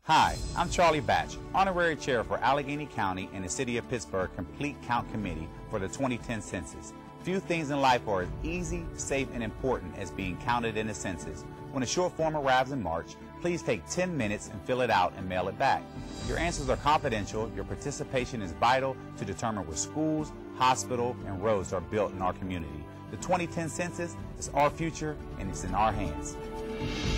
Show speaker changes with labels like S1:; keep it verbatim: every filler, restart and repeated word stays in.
S1: Hi, I'm Charlie Batch, Honorary Chair for Allegheny County and the City of Pittsburgh Complete Count Committee for the twenty ten Census. Few things in life are as easy, safe, and important as being counted in the census. When a short form arrives in March, please take ten minutes and fill it out and mail it back. Your answers are confidential. Your participation is vital to determine where schools, hospitals, and roads are built in our community. The twenty ten Census is our future, and it's in our hands.